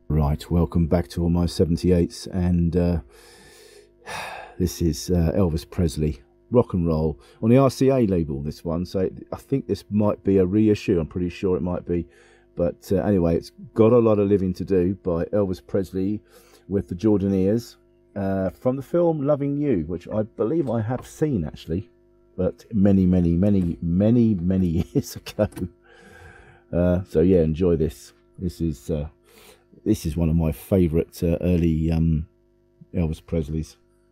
Right, welcome back to all my 78s, and this is Elvis Presley, rock and roll, on the RCA label, this one, so I think this might be a reissue, I'm pretty sure it might be, but anyway, it's Got a Lot of Living to Do by Elvis Presley with the Jordanaires, from the film Loving You, which I believe I have seen, actually, but many years ago. So yeah, enjoy this. This is one of my favourite early Elvis Presleys.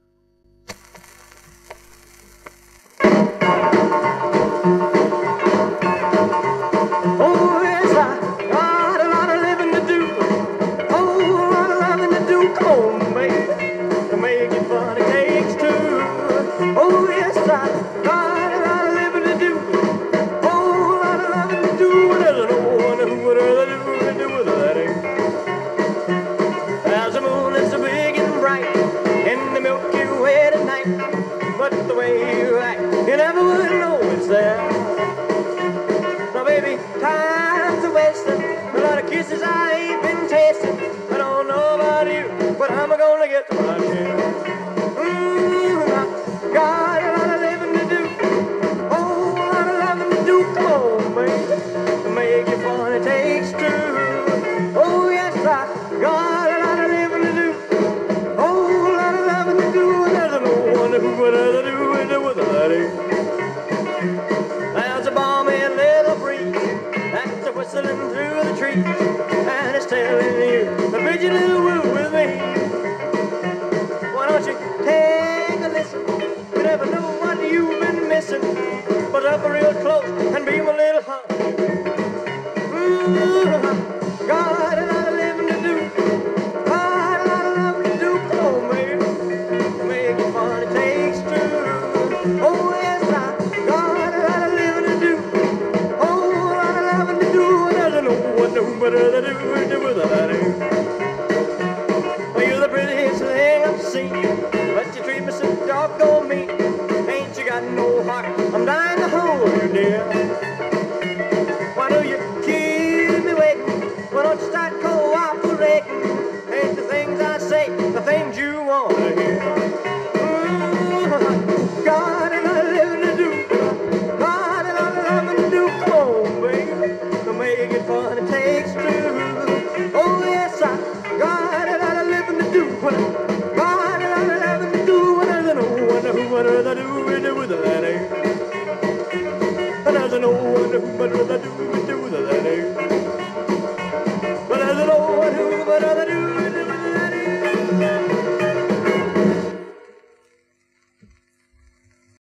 Oh yes, I got a lot of living to do. Oh, a lot of loving to do. Come on, baby, to make it fun, it takes two. Oh yes, I got a lot of living to do. Oh, a lot of loving to do. There's no one who would rather do with that ain't. As the moon is so big and bright in the Milky Way tonight, but the way you act, you never would know it's there. Now baby, time's a wasting, a lot of kisses I ain't been tasting. I don't know about you, but I'm gonna get to my share. I got a lot of living to do, oh, a lot of loving to do. Come on, baby, to make it fun, it takes two. Oh yes, I got a lot of living to do, oh, a lot of loving to do. There's no one who would rather do it with a lady. There's a balmy little breeze that's whistling through the trees, and it's telling you to bid your little woo with me. Why don't you take a listen? You never know what you've been missing. Put up real close and be my little honey. Got a lot of living to do. Got a lot of loving to do. Come on, baby, make it fun, it takes two. Oh yes, I got a lot of living to do. Oh, a lot of loving to do. There's no one who better to do with that. Well, you're the prettiest thing I've seen, but you treat me so doggone mean. Ain't you got no heart? I'm dying to hold you, dear. Why do you keep me waiting? Why don't you start cooperating? Ain't the things I say the things you want to hear? Got a lot of living to do. Got a lot of loving to do. Come on, baby, to make it fun, it takes two. Oh yes, I got a lot of living to do. Got a lot of loving to do. There's no one who would rather do it with that ain't. There's no one who would rather do it with that ain't. But there's no one who would rather do